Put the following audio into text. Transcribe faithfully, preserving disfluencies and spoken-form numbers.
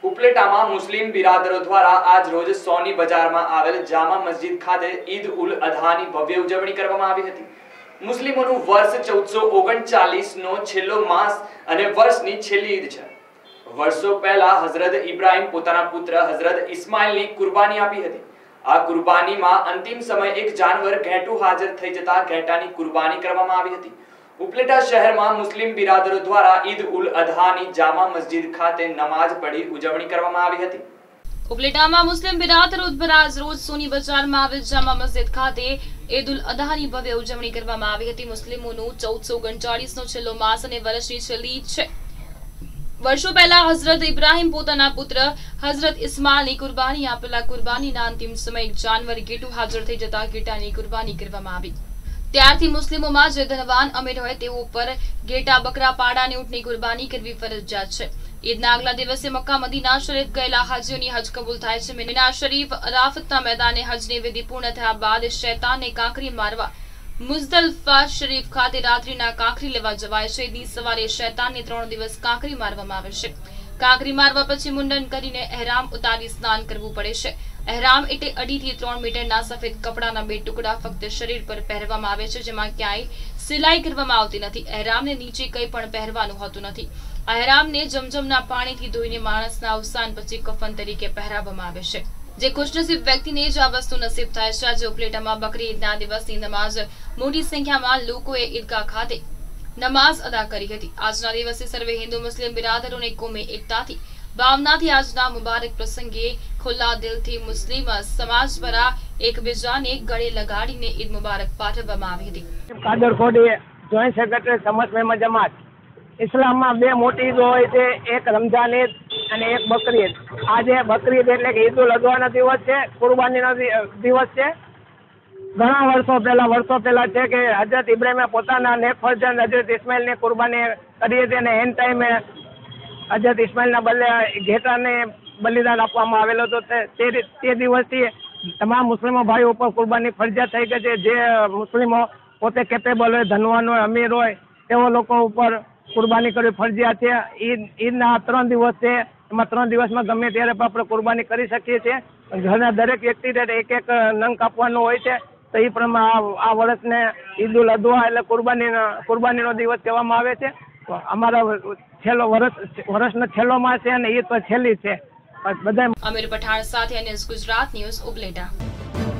ઉપલેટામાં મુસ્લિમ બિરાદરો દ્વારા આજ રોજ સોની બજારમાં આવેલ જામા મસ્જિદ ખાતે ઈદ ઉલ અધાની ભવ્ય ઉજવણી કરવામાં આવી હતી। મુસ્લિમોનું વર્ષ ચૌદસો ઓગણચાલીસ નો છેલ્લો માસ અને વર્ષની છેલ્લી ઈદ છે। વર્ષો પહેલા હઝરત ઇબ્રાહિમ પોતાના પુત્ર હઝરત ઇસ્માઇલની કુરબાની આપી હતી। આ કુરબાનીમાં અંતિમ સમય એક જાનવર ઘેટું હાજર થઈ જતા ઘેટાની કુરબાની કરવામાં આવી હતી। ઉપલેટા શહેરમાં મુસ્લિમ બિરાદરો દ્વારા ઈદ ઉલ અધાની જામા મસ્જિદ ખાતે નમાઝ પઢી ઉજવણી કરવામાં આવી હતી। ઉપલેટામાં મુસ્લિમ બિરાદરો દ્વારા રોજ સોની બજારમાં આવેલ જામા મસ્જિદ ખાતે ઈદ ઉલ અધાની ભવ્ય ઉજવણી કરવામાં આવી હતી। મુસ્લિમોનું ચૌદસો ઓગણચાલીસ નો છેલ્લો માસ અને વર્ષની છેલ્લી ઈદ છે। વર્ષો પહેલા હઝરત ઇબ્રાહિમ પોતાના પુત્ર હઝરત ઇસ્માઇલની કુરબાની આપેલા કુરબાનીના અંતિમ સમયે એક જાનવર ઘેટું હાજર થઈ જતા ઘેટાની કુરબાની કરવામાં આવી। ત્યારથી મુસ્લિમોમાં જે ધનવાન અમીર હોય તેઓ ઉપર ઘેટા, બકરા, પાડા અને ઊંટની કુરબાની કરવી ફરજિયાત છે। ઈદના આગલા દિવસે મક્કા મદીના શરીફ ગયેલા હાજીઓની હજ કબૂલ થાય છે। મિના શરીફ અરાફતના મેદાને હજની વિધિ પૂર્ણ થયા બાદ શૈતાનને કાંકરી મારવા મુઝદલિફા શરીફ ખાતે રાત્રિના કાંકરી લેવા જવાય છે। ઈદની સવારે શૈતાનને ત્રણ દિવસ કાંકરી મારવામાં આવે છે। કાંકરી મારવા પછી મુંડન કરીને અહેરામ ઉતારી સ્નાન કરવું પડે છે। અહેરામ એટલે અઢી થી ત્રણ મીટરના સફેદ કપડાના બે ટુકડા ફક્ત શરીર પર પહેરવામાં આવે છે, જેમાં ક્યાંય સિલાઈ કરવામાં આવતી નથી। અહેરામને નીચે કંઈ પણ પહેરવાનું હોતું નથી। અહેરામને જમજમના પાણીથી ધોઈને માણસના અવસાન પછી કફન તરીકે પહેરાવવામાં આવે છે, જે ખુશનસીબ વ્યક્તિને જ આ વસ્તુ નસીબ થાય છે। આજે ઉપલેટામાં બકરી ઈદના દિવસની નમાઝ મોટી સંખ્યામાં લોકોએ ઈદગાહ ખાતે નમાઝ અદા કરી હતી। આજના દિવસે સર્વે હિન્દુ મુસ્લિમ બિરાદરોને કોમી એકતાથી ભાવનાથી આજના મુબારક પ્રસંગે ખુલ્લા દિલથી મુસ્લિમ સમાજ દ્વારા એકબીજાને ગળે લગાડીને ઈદ મુબારક પાઠવવામાં આવી હતી। કાદર ખોડી જોઈન્ટ સેક્રેટરી સમસ્ત મેમા જમાત ઇસ્લામમાં બે મોટી ઈદ હોય છે, એક રમઝાન ઈદ અને એક બકરી ઈદ। આજે બકરી ઈદ એટલે કે ઈદ ઉલ અઝહાનો દિવસ છે, કુરબાનીનો દિવસ છે। ઘણા વર્ષો પહેલા વર્ષો પહેલા છે કે હજરત ઇબ્રાહિમે પોતાના નેક ફરજંદ હજરત ઇસ્માઇલની કુરબાની કરી હતી અને એન ટાઈમે હજરત ઇસ્માઇલના બદલે ઘેટાને બલિદાન આપવામાં આવેલો હતો। તે તે દિવસથી તમામ મુસ્લિમો ભાઈઓ ઉપર કુરબાની ફરજિયાત થઈ ગઈ છે। જે મુસ્લિમો પોતે કેપેબલ હોય, ધનવાન હોય, અમીર હોય તેઓ લોકો ઉપર કુરબાની કરવી ફરજિયાત છે। ઈદ ઈદના ત્રણ દિવસ છે, એમાં ત્રણ દિવસમાં ગમે ત્યારે પણ આપણે કુરબાની કરી શકીએ છીએ। ઘરના દરેક વ્યક્તિને એક એક નંગ કાપવાનો હોય છે, તો એ પ્રમાણે આ વર્ષને ઈદ ઉલ અઝહા એટલે કુરબાનીનો કુરબાનીનો દિવસ કહેવામાં આવે છે। અમારા છેલ્લો વર્ષ વર્ષનો છેલ્લો માસ છે અને ઈદ તો છેલ્લી છે। બધા અમીર પઠાણ સાથે અને ગુજરાત ન્યૂઝ ઉપલેટા।